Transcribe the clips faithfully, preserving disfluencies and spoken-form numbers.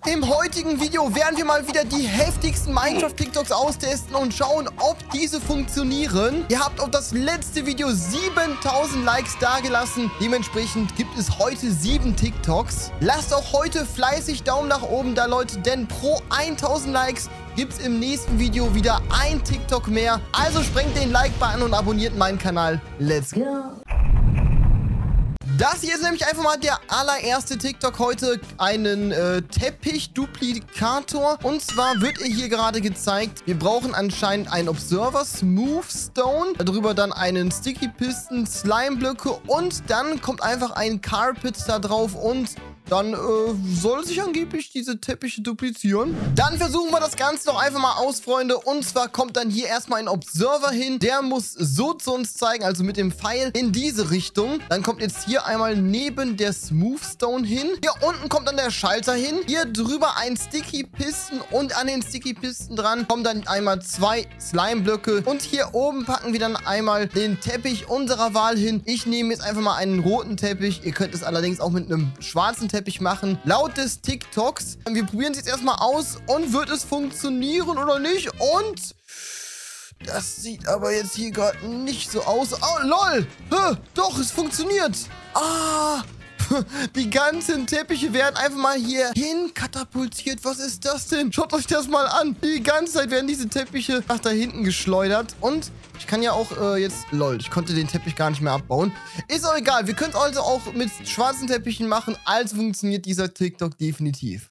Im heutigen Video werden wir mal wieder die heftigsten Minecraft-TikToks austesten und schauen, ob diese funktionieren. Ihr habt auf das letzte Video siebentausend Likes dagelassen. Dementsprechend gibt es heute sieben TikToks. Lasst auch heute fleißig Daumen nach oben da, Leute, denn pro tausend Likes gibt es im nächsten Video wieder ein TikTok mehr. Also sprengt den Like-Button und abonniert meinen Kanal. Let's go! Das hier ist nämlich einfach mal der allererste TikTok heute, einen äh, Teppich-Duplikator. Und zwar wird er hier gerade gezeigt, wir brauchen anscheinend einen Observer, Smooth Stone, darüber dann einen Sticky Piston, Slime-Blöcke und dann kommt einfach ein Carpet da drauf und dann äh, soll sich angeblich diese Teppiche duplizieren. Dann versuchen wir das Ganze doch einfach mal aus, Freunde. Und zwar kommt dann hier erstmal ein Observer hin. Der muss so zu uns zeigen, also mit dem Pfeil in diese Richtung. Dann kommt jetzt hier einmal neben der Smooth Stone hin. Hier unten kommt dann der Schalter hin. Hier drüber ein Sticky Piston und an den Sticky Piston dran kommen dann einmal zwei Slime-Blöcke. Und hier oben packen wir dann einmal den Teppich unserer Wahl hin. Ich nehme jetzt einfach mal einen roten Teppich. Ihr könnt es allerdings auch mit einem schwarzen Teppich Teppich machen. Laut des TikToks. Wir probieren es jetzt erstmal aus. Und wird es funktionieren oder nicht? Und das sieht aber jetzt hier gerade nicht so aus. Oh, lol. Hä, doch, es funktioniert. Ah, die ganzen Teppiche werden einfach mal hier hin katapultiert. Was ist das denn? Schaut euch das mal an. Die ganze Zeit werden diese Teppiche nach da hinten geschleudert. Und ich kann ja auch äh, jetzt... Lol, ich konnte den Teppich gar nicht mehr abbauen. Ist auch egal. Wir können es also auch mit schwarzen Teppichen machen. Also funktioniert dieser TikTok definitiv.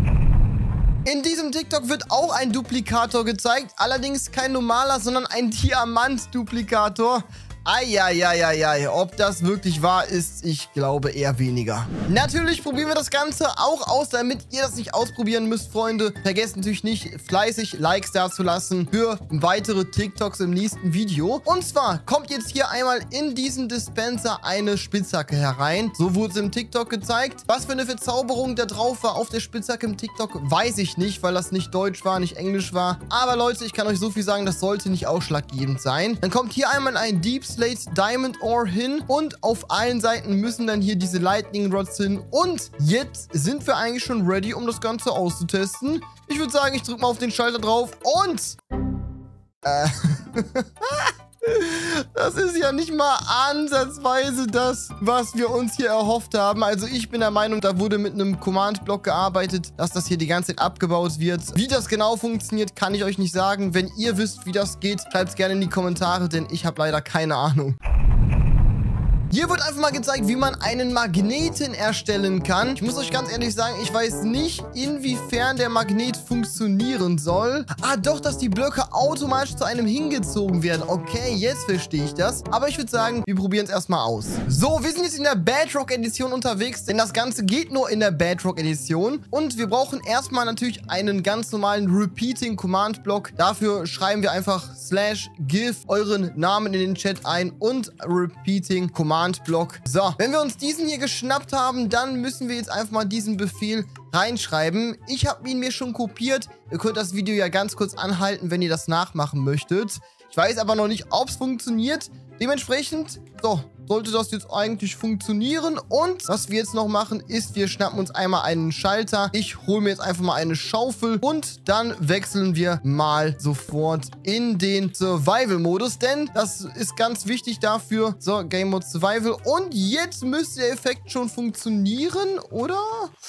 In diesem TikTok wird auch ein Duplikator gezeigt. Allerdings kein normaler, sondern ein Diamant-Duplikator. Eieieiei, ob das wirklich wahr ist, ich glaube eher weniger. Natürlich probieren wir das Ganze auch aus, damit ihr das nicht ausprobieren müsst, Freunde. Vergesst natürlich nicht, fleißig Likes dazulassen für weitere TikToks im nächsten Video. Und zwar kommt jetzt hier einmal in diesen Dispenser eine Spitzhacke herein. So wurde es im TikTok gezeigt. Was für eine Verzauberung da drauf war auf der Spitzhacke im TikTok, weiß ich nicht, weil das nicht Deutsch war, nicht Englisch war. Aber Leute, ich kann euch so viel sagen, das sollte nicht ausschlaggebend sein. Dann kommt hier einmal ein Deep Slate Diamond Ore hin und auf allen Seiten müssen dann hier diese Lightning Rods hin. Und jetzt sind wir eigentlich schon ready, um das Ganze auszutesten. Ich würde sagen, ich drücke mal auf den Schalter drauf und... Äh... Das ist ja nicht mal ansatzweise das, was wir uns hier erhofft haben. Also ich bin der Meinung, da wurde mit einem Command-Block gearbeitet, dass das hier die ganze Zeit abgebaut wird. Wie das genau funktioniert, kann ich euch nicht sagen. Wenn ihr wisst, wie das geht, schreibt es gerne in die Kommentare, denn ich habe leider keine Ahnung. Hier wird einfach mal gezeigt, wie man einen Magneten erstellen kann. Ich muss euch ganz ehrlich sagen, ich weiß nicht, inwiefern der Magnet funktionieren soll. Ah, doch, dass die Blöcke automatisch zu einem hingezogen werden. Okay, jetzt verstehe ich das. Aber ich würde sagen, wir probieren es erstmal aus. So, wir sind jetzt in der Bedrock-Edition unterwegs, denn das Ganze geht nur in der Bedrock-Edition. Und wir brauchen erstmal natürlich einen ganz normalen Repeating-Command-Block. Dafür schreiben wir einfach slash give euren Namen in den Chat ein und Repeating Command Block. So, wenn wir uns diesen hier geschnappt haben, dann müssen wir jetzt einfach mal diesen Befehl reinschreiben. Ich habe ihn mir schon kopiert. Ihr könnt das Video ja ganz kurz anhalten, wenn ihr das nachmachen möchtet. Ich weiß aber noch nicht, ob es funktioniert. Dementsprechend, so, sollte das jetzt eigentlich funktionieren. Und was wir jetzt noch machen, ist, wir schnappen uns einmal einen Schalter. Ich hole mir jetzt einfach mal eine Schaufel und dann wechseln wir mal sofort in den Survival-Modus, denn das ist ganz wichtig dafür. So, Game Mode Survival. Und jetzt müsste der Effekt schon funktionieren, oder?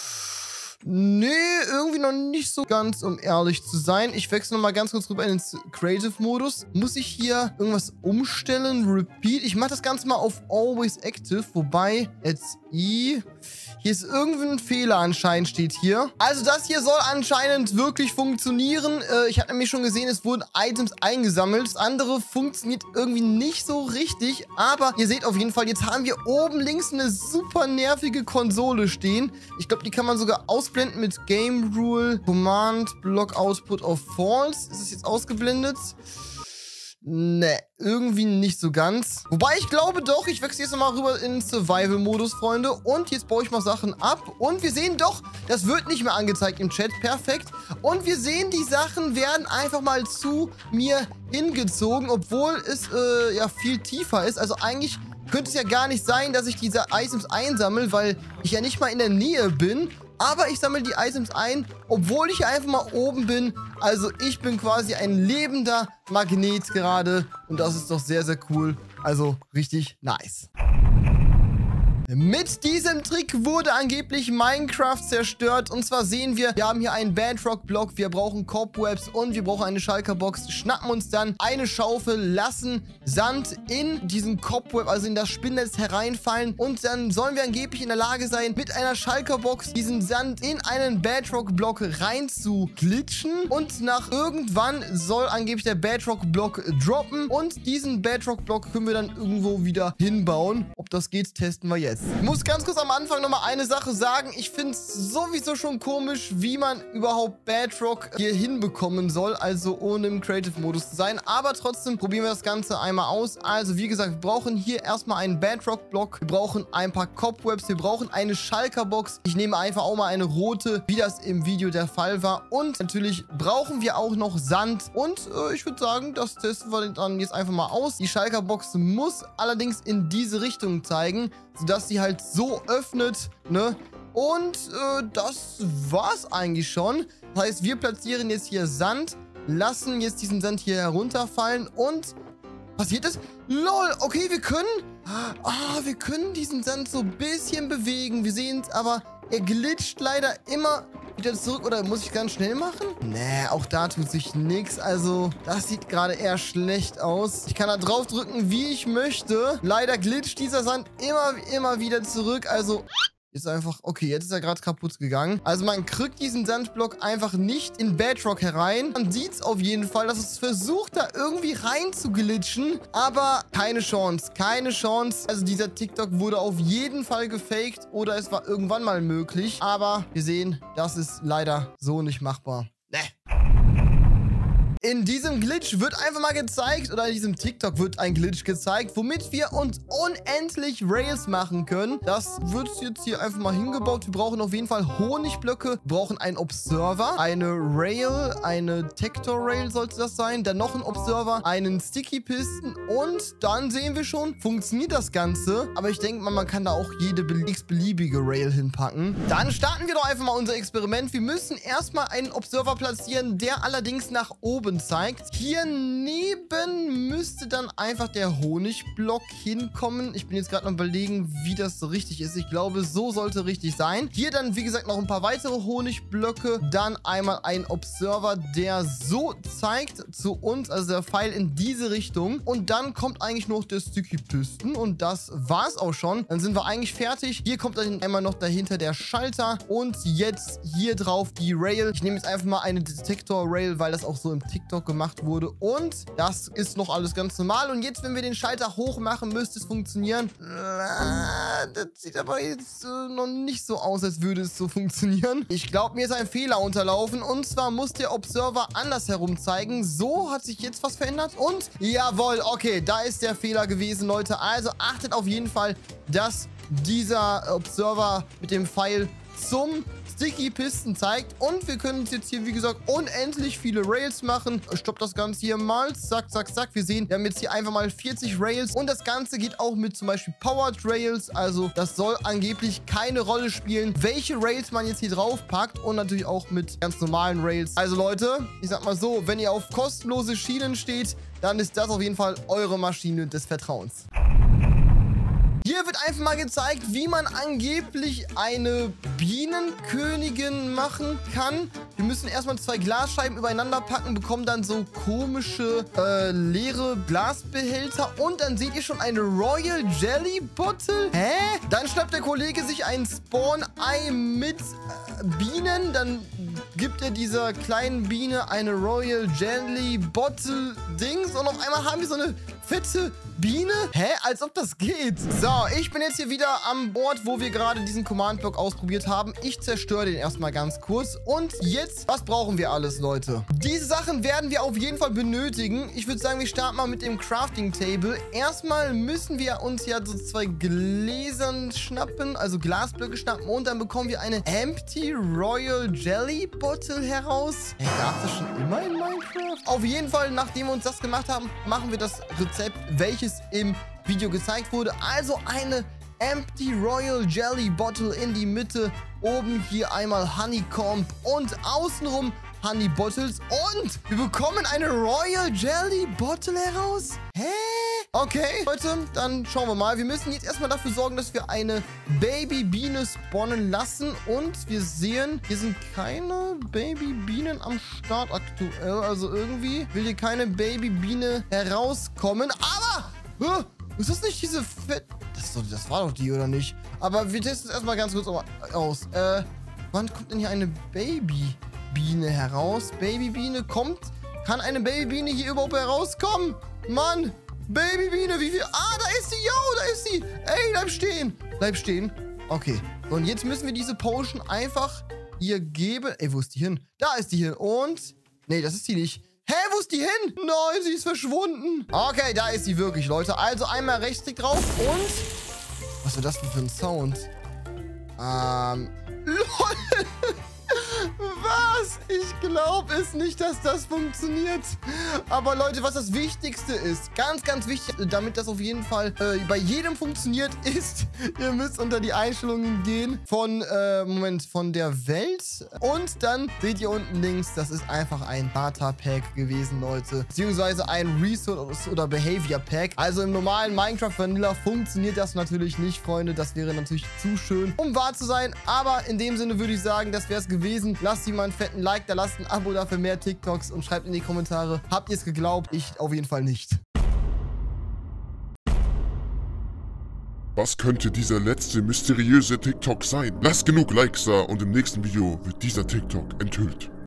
Nee, irgendwie noch nicht so ganz, um ehrlich zu sein. Ich wechsle nochmal ganz kurz rüber in den Creative-Modus. Muss ich hier irgendwas umstellen? Repeat. Ich mache das Ganze mal auf Always Active, wobei jetzt I... Hier ist irgendwie ein Fehler anscheinend, steht hier. Also das hier soll anscheinend wirklich funktionieren. Äh, ich habe nämlich schon gesehen, es wurden Items eingesammelt. Das andere funktioniert irgendwie nicht so richtig. Aber ihr seht auf jeden Fall, jetzt haben wir oben links eine super nervige Konsole stehen. Ich glaube, die kann man sogar ausblenden mit Game Rule, Command, Block Output of False. Ist es jetzt ausgeblendet? Ne, irgendwie nicht so ganz. Wobei ich glaube doch, ich wechsle jetzt nochmal rüber in Survival-Modus, Freunde. Und jetzt baue ich mal Sachen ab. Und wir sehen doch, das wird nicht mehr angezeigt im Chat. Perfekt. Und wir sehen, die Sachen werden einfach mal zu mir hingezogen, obwohl es äh, ja viel tiefer ist. Also eigentlich könnte es ja gar nicht sein, dass ich diese Items einsammle, weil ich ja nicht mal in der Nähe bin. Aber ich sammle die Items ein, obwohl ich einfach mal oben bin. Also ich bin quasi ein lebender Magnet gerade. Und das ist doch sehr, sehr cool. Also richtig nice. Mit diesem Trick wurde angeblich Minecraft zerstört. Und zwar sehen wir, wir haben hier einen Bedrock-Block, wir brauchen Cobwebs und wir brauchen eine Shulker-Box. Schnappen uns dann eine Schaufel, lassen Sand in diesen Cobweb, also in das Spinnnetz hereinfallen. Und dann sollen wir angeblich in der Lage sein, mit einer Shulker-Box diesen Sand in einen Bedrock-Block rein zu glitschen. Und nach irgendwann soll angeblich der Bedrock-Block droppen. Und diesen Bedrock-Block können wir dann irgendwo wieder hinbauen. Ob das geht, testen wir jetzt. Ich muss ganz kurz am Anfang nochmal eine Sache sagen. Ich finde es sowieso schon komisch, wie man überhaupt Bedrock hier hinbekommen soll. Also ohne im Creative-Modus zu sein. Aber trotzdem probieren wir das Ganze einmal aus. Also wie gesagt, wir brauchen hier erstmal einen Bedrock-Block. Wir brauchen ein paar Cobwebs. Wir brauchen eine Shulker-Box. Ich nehme einfach auch mal eine rote, wie das im Video der Fall war. Und natürlich brauchen wir auch noch Sand. Und äh, ich würde sagen, das testen wir dann jetzt einfach mal aus. Die Shulker-Box muss allerdings in diese Richtung zeigen, sodass sie halt so öffnet, ne? Und äh, das war's eigentlich schon. Das heißt, wir platzieren jetzt hier Sand, lassen jetzt diesen Sand hier herunterfallen und passiert es? Lol, okay, wir können, ah, wir können diesen Sand so ein bisschen bewegen. Wir sehen es, aber er glitscht leider immer wieder zurück. Oder muss ich ganz schnell machen? Nee, auch da tut sich nichts. Also, das sieht gerade eher schlecht aus. Ich kann da drauf drücken, wie ich möchte. Leider glitscht dieser Sand immer, immer wieder zurück. Also, ist einfach... Okay, jetzt ist er gerade kaputt gegangen. Also, man kriegt diesen Sandblock einfach nicht in Bedrock herein. Man sieht es auf jeden Fall, dass es versucht, da irgendwie rein zu glitschen. Aber keine Chance. Keine Chance. Also, dieser TikTok wurde auf jeden Fall gefaked. Oder es war irgendwann mal möglich. Aber wir sehen, das ist leider so nicht machbar. Ne. In diesem Glitch wird einfach mal gezeigt, oder in diesem TikTok wird ein Glitch gezeigt, womit wir uns unendlich Rails machen können. Das wird jetzt hier einfach mal hingebaut. Wir brauchen auf jeden Fall Honigblöcke, wir brauchen einen Observer, eine Rail, eine Tector-Rail sollte das sein, dann noch ein Observer, einen Sticky-Piston und dann sehen wir schon, funktioniert das Ganze. Aber ich denke mal, man kann da auch jede x-beliebige Rail hinpacken. Dann starten wir doch einfach mal unser Experiment. Wir müssen erstmal einen Observer platzieren, der allerdings nach oben zeigt. Hier neben müsste dann einfach der Honigblock hinkommen. Ich bin jetzt gerade noch überlegen, wie das so richtig ist. Ich glaube, so sollte richtig sein. Hier dann, wie gesagt, noch ein paar weitere Honigblöcke. Dann einmal ein Observer, der so zeigt zu uns, also der Pfeil in diese Richtung. Und dann kommt eigentlich noch der Sticky Piston. Und das war's auch schon. Dann sind wir eigentlich fertig. Hier kommt dann einmal noch dahinter der Schalter. Und jetzt hier drauf die Rail. Ich nehme jetzt einfach mal eine Detektor-Rail, weil das auch so im TikTok gemacht wurde. Und das ist noch alles ganz normal. Und jetzt, wenn wir den Schalter hoch machen, müsste es funktionieren. Das sieht aber jetzt äh, noch nicht so aus, als würde es so funktionieren. Ich glaube, mir ist ein Fehler unterlaufen. Und zwar muss der Observer anders herum zeigen. So hat sich jetzt was verändert. Und jawohl, okay, da ist der Fehler gewesen, Leute. Also achtet auf jeden Fall, dass dieser Observer mit dem Pfeil zum Sticky Piston zeigt. Und wir können uns jetzt hier, wie gesagt, unendlich viele Rails machen. Stopp das Ganze hier mal. Zack, zack, zack. Wir sehen, wir haben jetzt hier einfach mal vierzig Rails. Und das Ganze geht auch mit zum Beispiel Powered Rails. Also das soll angeblich keine Rolle spielen, welche Rails man jetzt hier drauf packt. Und natürlich auch mit ganz normalen Rails. Also Leute, ich sag mal so, wenn ihr auf kostenlose Schienen steht, dann ist das auf jeden Fall eure Maschine des Vertrauens. Hier wird einfach mal gezeigt, wie man angeblich eine Bienenkönigin machen kann. Wir müssen erstmal zwei Glasscheiben übereinander packen, bekommen dann so komische äh, leere Glasbehälter. Und dann seht ihr schon eine Royal Jelly Bottle. Hä? Dann schnappt der Kollege sich ein Spawn-Ei mit äh, Bienen. Dann gibt er dieser kleinen Biene eine Royal Jelly Bottle Dings. Und auf einmal haben wir so eine fette Biene? Hä? Als ob das geht. So, ich bin jetzt hier wieder an Bord, wo wir gerade diesen Command-Block ausprobiert haben. Ich zerstöre den erstmal ganz kurz. Und jetzt, was brauchen wir alles, Leute? Diese Sachen werden wir auf jeden Fall benötigen. Ich würde sagen, wir starten mal mit dem Crafting-Table. Erstmal müssen wir uns ja so zwei Gläsern schnappen, also Glasblöcke schnappen. Und dann bekommen wir eine Empty Royal Jelly Bottle heraus. Hey, gab das schon immer in Minecraft? Auf jeden Fall, nachdem wir uns das gemacht haben, machen wir das Rezept, welches im Video gezeigt wurde. Also eine Empty Royal Jelly Bottle in die Mitte. Oben hier einmal Honeycomb und außenrum Honey Bottles. Und wir bekommen eine Royal Jelly Bottle heraus. Hä? Okay, Leute, dann schauen wir mal. Wir müssen jetzt erstmal dafür sorgen, dass wir eine Babybiene spawnen lassen. Und wir sehen, hier sind keine Babybienen am Start aktuell. Also irgendwie will hier keine Babybiene herauskommen. Aber, äh, ist das nicht diese Fett... Das, doch, das war doch die, oder nicht? Aber wir testen es erstmal ganz kurz aus. Äh, wann kommt denn hier eine Babybiene heraus? Babybiene kommt... Kann eine Babybiene hier überhaupt herauskommen? Mann! Babybiene, wie viel? Ah, da ist sie. Yo, da ist sie. Ey, bleib stehen. Bleib stehen. Okay. Und jetzt müssen wir diese Potion einfach ihr geben. Ey, wo ist die hin? Da ist die hin. Und... Nee, das ist die nicht. Hä, wo ist die hin? Nein, sie ist verschwunden. Okay, da ist sie wirklich, Leute. Also einmal Rechtsklick drauf und... Was war das denn für ein Sound? Ähm... LOL! Was? Ich glaube es nicht, dass das funktioniert. Aber Leute, was das Wichtigste ist, ganz, ganz wichtig, damit das auf jeden Fall äh, bei jedem funktioniert, ist, ihr müsst unter die Einstellungen gehen von, äh, Moment, von der Welt. Und dann seht ihr unten links, das ist einfach ein Data-Pack gewesen, Leute. Beziehungsweise ein Resource- oder Behavior-Pack. Also im normalen Minecraft Vanilla funktioniert das natürlich nicht, Freunde. Das wäre natürlich zu schön, um wahr zu sein. Aber in dem Sinne würde ich sagen, das wäre es gewesen. Lasst ihm mal einen fetten Like da, lasst ein Abo da für mehr TikToks und schreibt in die Kommentare, habt ihr es geglaubt? Ich auf jeden Fall nicht. Was könnte dieser letzte mysteriöse TikTok sein? Lasst genug Likes da und im nächsten Video wird dieser TikTok enthüllt.